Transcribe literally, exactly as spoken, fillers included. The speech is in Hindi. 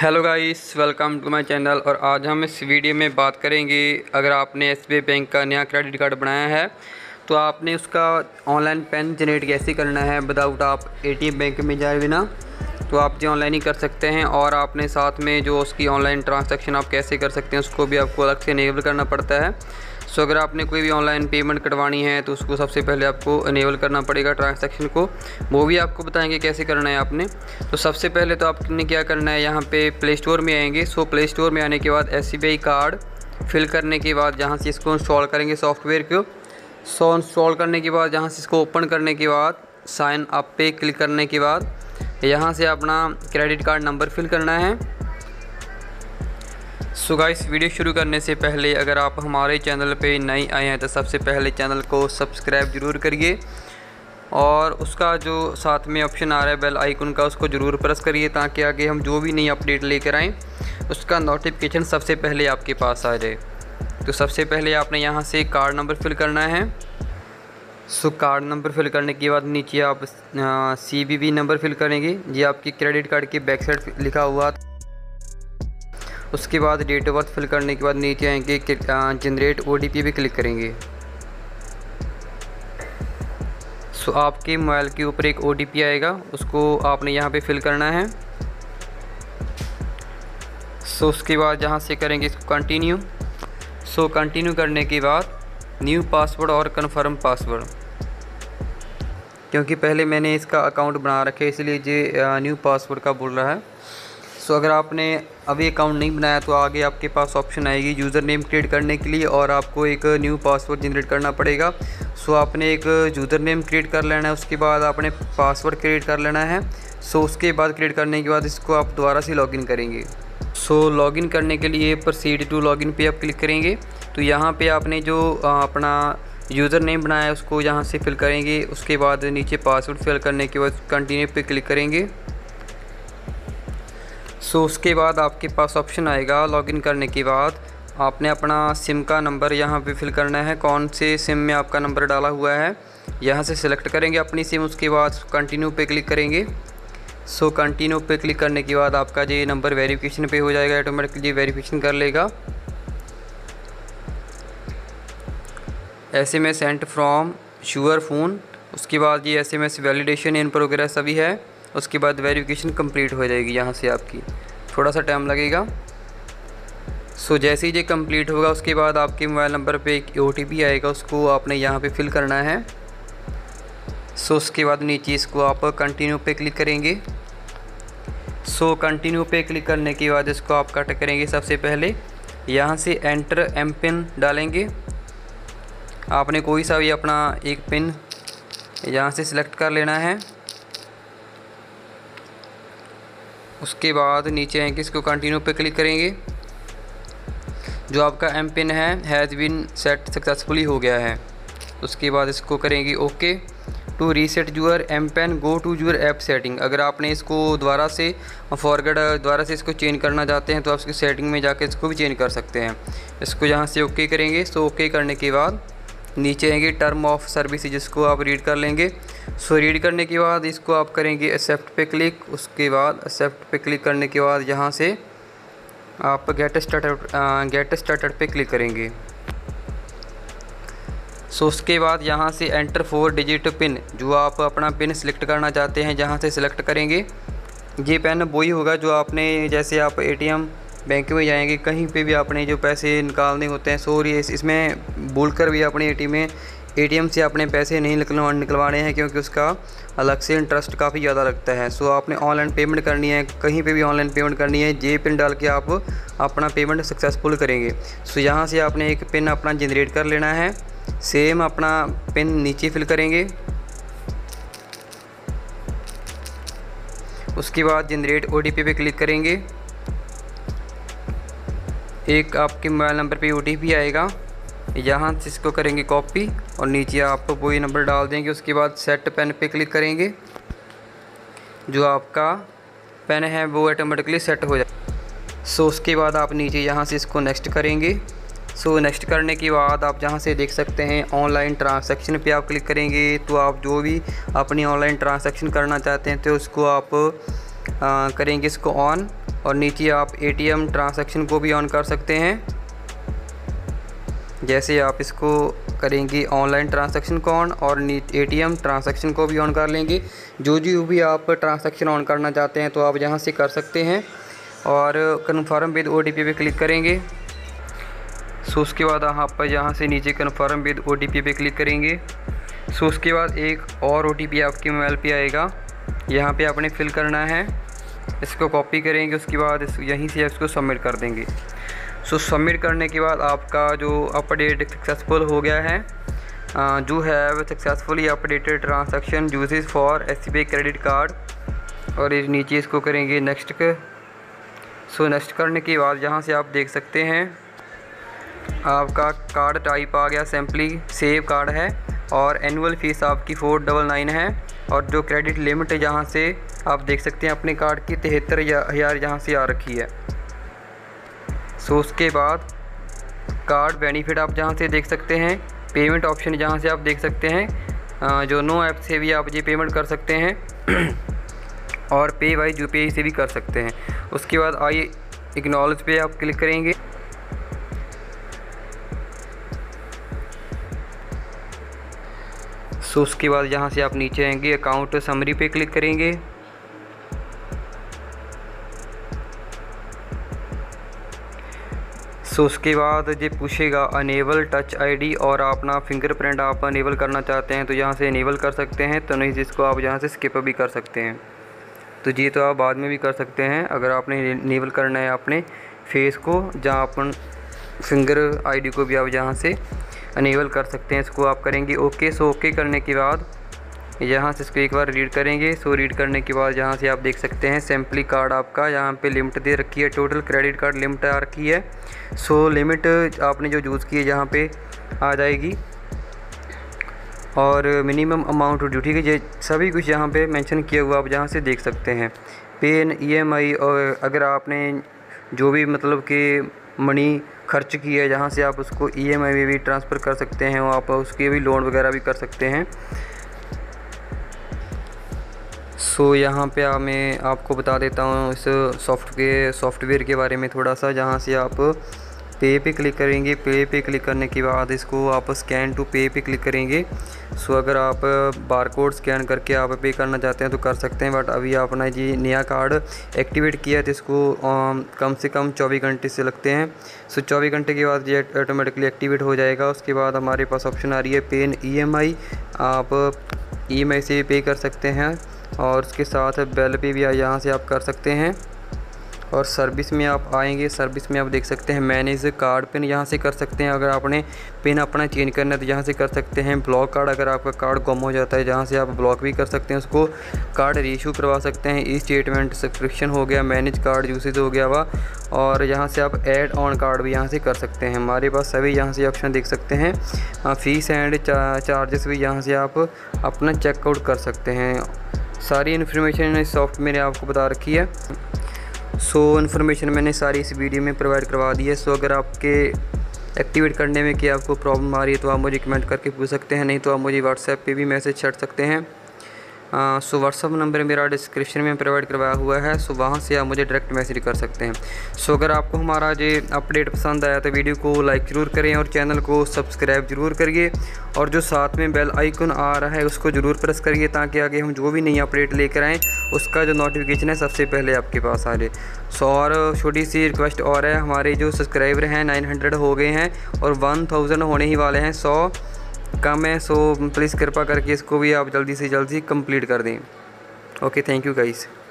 Hello guys, welcome to my channel. और आज हम इस वीडियो में बात करेंगे, अगर आपने एस बी आई बैंक का नया क्रेडिट कार्ड बनाया है तो आपने उसका ऑनलाइन पिन जनरेट कैसे करना है विदाउट आप एटीएम बैंक में जाए बिना। तो आप जो ऑनलाइन ही कर सकते हैं, और आपने साथ में जो उसकी ऑनलाइन ट्रांजैक्शन आप कैसे कर सकते हैं उसको भी आपको अलग से इनेबल करना पड़ता है। सो अगर आपने कोई भी ऑनलाइन पेमेंट करवानी है तो उसको सबसे पहले आपको इनेबल करना पड़ेगा ट्रांजैक्शन को, वो भी आपको बताएंगे कैसे करना है आपने। तो सबसे पहले तो आपने क्या करना है, यहाँ पे प्ले स्टोर में आएंगे। सो प्ले स्टोर में आने के बाद S B I card fill करने के बाद जहाँ से इसको इंस्टॉल करेंगे सॉफ्टवेयर को। सो इंस्टॉल करने के बाद जहाँ से इसको ओपन करने के बाद साइन अप पे क्लिक करने के बाद यहाँ से अपना क्रेडिट कार्ड नंबर फिल करना है। सो गाइस, वीडियो शुरू करने से पहले अगर आप हमारे चैनल पे नए आए हैं तो सबसे पहले चैनल को सब्सक्राइब ज़रूर करिए, और उसका जो साथ में ऑप्शन आ रहा है बेल आइकन का, उसको ज़रूर प्रेस करिए ताकि आगे हम जो भी नई अपडेट लेकर आएँ उसका नोटिफिकेशन सबसे पहले आपके पास आ जाए। तो सबसे पहले आपने यहाँ से कार्ड नंबर फिल करना है। सो कार्ड नंबर फिल करने के बाद नीचे आप C V V number fill करेंगे, ये आपकी क्रेडिट कार्ड की बैक साइड लिखा हुआ। उसके बाद डेट ऑफ बर्थ फिल करने के बाद नीचे आएंगे जनरेट ओ टी पी पे क्लिक करेंगे। सो आपके मोबाइल के ऊपर एक ओ टी पी आएगा, उसको आपने यहाँ पे फिल करना है। सो उसके बाद जहाँ से करेंगे इसको कंटिन्यू। सो कंटिन्यू करने के बाद न्यू पासवर्ड और कन्फर्म पासवर्ड, क्योंकि पहले मैंने इसका अकाउंट बना रखा है इसलिए ये न्यू पासवर्ड का बोल रहा है। सो अगर आपने अभी अकाउंट नहीं बनाया तो आगे आपके पास ऑप्शन आएगी यूज़र नेम क्रिएट करने के लिए, और आपको एक न्यू पासवर्ड जनरेट करना पड़ेगा। सो आपने एक यूज़र नेम क्रिएट कर लेना है, उसके बाद आपने पासवर्ड क्रिएट कर लेना है। सो उसके बाद क्रिएट करने के बाद इसको आप दोबारा से लॉगिन करेंगे। सो लॉगिन करने के लिए प्रोसीड टू लॉगिन पे आप क्लिक करेंगे। तो यहाँ पे आपने जो अपना यूज़र नेम बनाया है उसको यहाँ से फिल करेंगे। उसके बाद नीचे पासवर्ड फिल करने के बाद कंटिन्यू पे क्लिक करेंगे। सो so, उसके बाद आपके पास ऑप्शन आएगा लॉगिन करने के बाद आपने अपना सिम का नंबर यहाँ पे फिल करना है, कौन से सिम में आपका नंबर डाला हुआ है यहाँ से सिलेक्ट करेंगे अपनी सिम। उसके बाद कंटिन्यू पे क्लिक करेंगे। सो so, कंटिन्यू पे क्लिक करने के बाद आपका ये नंबर वेरिफिकेशन पे हो जाएगा, ऑटोमेटिकली वेरिफिकेशन कर लेगा। S M S sent from your phone, उसके बाद ये S M S validation in progress अभी है। उसके बाद वेरिफिकेशन कंप्लीट हो जाएगी, यहाँ से आपकी थोड़ा सा टाइम लगेगा। सो जैसे ही ये कंप्लीट होगा उसके बाद आपके मोबाइल नंबर पे एक ओ टी पी आएगा, उसको आपने यहाँ पे फिल करना है। सो उसके बाद नीचे इसको आप कंटिन्यू पे क्लिक करेंगे। सो कंटिन्यू पे क्लिक करने के बाद इसको आप कट करेंगे। सबसे पहले यहाँ से एंटर एम पिन डालेंगे, आपने कोई सा भी अपना एक पिन यहाँ से सिलेक्ट कर लेना है। उसके बाद नीचे आएंगे, इसको कंटिन्यू पे क्लिक करेंगे। जो आपका एम पिन है हैज़ बीन सेट सक्सेसफुली हो गया है। उसके बाद इसको करेंगे okay. To reset your M pin go to your app setting, अगर आपने इसको दोबारा से फॉरवर्ड दोबारा से इसको चेंज करना चाहते हैं तो आप इसकी सेटिंग में जाकर इसको भी चेंज कर सकते हैं। इसको यहाँ से ओके करेंगे। सो ओके करने के बाद नीचे आएंगे टर्म ऑफ सर्विस, जिसको आप रीड कर लेंगे। सो रीड करने के बाद इसको आप करेंगे एक्सेप्ट पे क्लिक। उसके बाद एक्सेप्ट पे क्लिक करने के बाद यहाँ से आप गेट स्टार्टेड गेट स्टार्टेड पे क्लिक करेंगे। सो उसके बाद यहाँ से एंटर फोर डिजिट पिन, जो आप अपना पिन सिलेक्ट करना चाहते हैं जहाँ से सिलेक्ट करेंगे। ये पिन वही होगा जो आपने, जैसे आप एटीएम बैंक में जाएंगे कहीं पे भी आपने जो पैसे निकालने होते हैं, सॉरी इसमें बोलकर भी अपने एटीएम में एटीएम से अपने पैसे नहीं निकलवा निकलवाने हैं, क्योंकि उसका अलग से इंटरेस्ट काफ़ी ज़्यादा लगता है। सो आपने ऑनलाइन पेमेंट करनी है, कहीं पे भी ऑनलाइन पेमेंट करनी है, जे पिन डाल के आप अपना पेमेंट सक्सेसफुल करेंगे। सो यहाँ से आपने एक पिन अपना जनरेट कर लेना है। सेम अपना पिन नीचे फिल करेंगे। उसके बाद जनरेट ओ टी पी पे क्लिक करेंगे। एक आपके मोबाइल नंबर पे ओ टी पी आएगा, यहाँ से इसको करेंगे कॉपी और नीचे आप वही नंबर डाल देंगे। उसके बाद सेट पेन पे क्लिक करेंगे, जो आपका पेन है वो ऑटोमेटिकली सेट हो जाए। सो उसके बाद आप नीचे यहाँ से इसको नेक्स्ट करेंगे। सो नेक्स्ट करने के बाद आप जहाँ से देख सकते हैं ऑनलाइन ट्रांजैक्शन पे आप क्लिक करेंगे। तो आप जो भी अपनी ऑनलाइन ट्रांजैक्शन करना चाहते हैं तो उसको आप आ, करेंगे इसको ऑन। और नीचे आप एटीएम ट्रांसैक्शन को भी ऑन कर सकते हैं। जैसे आप इसको करेंगे ऑनलाइन ट्रांसैक्शन को ऑन और एटीएम ट्रांसैक्शन को भी ऑन कर लेंगे। जो जो भी आप ट्रांसैक्शन ऑन करना चाहते हैं तो आप यहाँ से कर सकते हैं और कन्फर्म विद ओटीपी पे क्लिक करेंगे। सो उसके बाद आप यहाँ से नीचे कन्फर्म विद ओटीपी पे क्लिक करेंगे। सो उसके बाद एक और ओटीपी आपके मोबाइल पे आएगा, यहाँ पे आपने फिल करना है। इसको कॉपी करेंगे, उसके बाद इस यहीं से इसको सबमिट कर देंगे। सो सबमिट करने के बाद आपका जो अपडेट सक्सेसफुल हो गया है, जो है successfully updated transaction usages for SBI credit card. और इस नीचे इसको करेंगे नेक्स्ट के। सो नेक्स्ट करने के बाद यहाँ से आप देख सकते हैं आपका कार्ड टाइप आ गया, सिंपली सेव कार्ड है और एनुअल फ़ीस आपकी फोर डबल नाइन है। और जो क्रेडिट लिमिट है यहाँ से आप देख सकते हैं अपने कार्ड की तिहत्तर हज़ार यहाँ से आ रखी है। सो उसके बाद कार्ड बेनिफिट आप जहाँ से देख सकते हैं, पेमेंट ऑप्शन जहाँ से आप देख सकते हैं, जो नो ऐप से भी आप ये पेमेंट कर सकते हैं और पे बाई यूपीआई से भी कर सकते हैं। उसके बाद आइए एक्नॉलेज पे आप क्लिक करेंगे। सो उसके बाद यहाँ से आप नीचे आएंगे, अकाउंट समरी पे क्लिक करेंगे। सो उसके बाद ये पूछेगा अनेबल टच आईडी और अपना फिंगरप्रिंट आप अनेबल करना चाहते हैं तो यहाँ से अनेबल कर सकते हैं, तो नहीं जिसको आप यहाँ से स्किप भी कर सकते हैं। तो ये तो आप बाद में भी कर सकते हैं अगर आपने अनेबल करना है अपने फेस को, जहाँ अपन फिंगर आईडी को भी आप यहाँ से अनेबल कर सकते हैं। इसको आप करेंगे ओके। सो ओके करने के बाद यहाँ से इसको एक बार रीड करेंगे। सो रीड करने के बाद यहाँ से आप देख सकते हैं सिंपली कार्ड आपका यहाँ पे लिमिट दे रखी है, टोटल क्रेडिट कार्ड लिमिट आ रखी है। सो लिमिट आपने जो यूज़ की है यहाँ पे आ जाएगी और मिनिमम अमाउंट ड्यू, ठीक है। ये सभी कुछ यहाँ पे मेंशन किया हुआ आप यहाँ से देख सकते हैं। पेन ईएमआई और अगर आपने जो भी मतलब कि मनी खर्च की है जहाँ से आप उसको ईएमआई में भी ट्रांसफ़र कर सकते हैं, आप उसके भी लोन वगैरह भी कर सकते हैं। सो so, यहाँ पे आ, मैं आपको बता देता हूँ इस सॉफ्टवेयर सॉफ्टवेयर के बारे में थोड़ा सा। जहाँ से आप पे पे क्लिक करेंगे, पे पे क्लिक करने के बाद इसको आप स्कैन टू पे पे क्लिक करेंगे। सो so, अगर आप बारकोड स्कैन करके आप पे करना चाहते हैं तो कर सकते हैं, बट अभी आपने जी नया कार्ड एक्टिवेट किया है तो इसको आ, कम से कम चौबीस घंटे से लगते हैं। सो so, चौबीस घंटे के बाद ये ऑटोमेटिकली एक्टिवेट हो जाएगा। उसके बाद हमारे पास ऑप्शन आ रही है पेन ईएमआई, आप ईएमआई से पे कर सकते हैं और उसके साथ बिल पे भी यहाँ से आप कर सकते हैं। और सर्विस में आप आएंगे, सर्विस में आप देख सकते हैं मैनेज कार्ड पिन यहाँ से कर सकते हैं। अगर आपने पिन अपना चेंज करना है तो यहाँ से कर सकते हैं। ब्लॉक कार्ड, अगर आपका कार्ड गुम हो जाता है जहाँ से आप ब्लॉक भी कर सकते हैं, उसको कार्ड रीइशू करवा सकते हैं। ई स्टेटमेंट सब्सक्रिप्शन हो गया, मैनेज कार्ड यूसेज हो गया वा, और यहाँ से आप ऐड ऑन कार्ड भी यहाँ से कर सकते हैं। हमारे पास सभी यहाँ से ऑप्शन देख सकते हैं। फ़ीस एंड चार्जेस भी यहाँ से आप अपना चेकआउट कर सकते हैं। सारी इन्फॉर्मेशन इस सॉफ्ट मैंने आपको बता रखी है। सो so, इन्फॉर्मेशन मैंने सारी इस वीडियो में प्रोवाइड करवा दी है। सो so, अगर आपके एक्टिवेट करने में कि आपको प्रॉब्लम आ रही है तो आप मुझे कमेंट करके पूछ सकते हैं, नहीं तो आप मुझे व्हाट्सएप पे भी मैसेज छड़ सकते हैं। सो व्हाट्सअप नंबर मेरा डिस्क्रिप्शन में प्रोवाइड करवाया हुआ है, सो वहाँ से आप मुझे डायरेक्ट मैसेज कर सकते हैं। सो अगर आपको हमारा ये अपडेट पसंद आया तो वीडियो को लाइक ज़रूर करें और चैनल को सब्सक्राइब ज़रूर करिए, और जो साथ में बेल आइकन आ रहा है उसको ज़रूर प्रेस करिए ताकि आगे हम जो भी नई अपडेट लेकर आएँ उसका जो नोटिफिकेशन है सबसे पहले आपके पास आ जाए। सो और छोटी सी रिक्वेस्ट और है, हमारे जो सब्सक्राइबर हैं नाइन हंड्रेड हो गए हैं और वन थाउजेंड होने ही वाले हैं, सौ कम है। सो प्लीज़ कृपा करके इसको भी आप जल्दी से जल्दी कंप्लीट कर दें। Okay, thank you guys.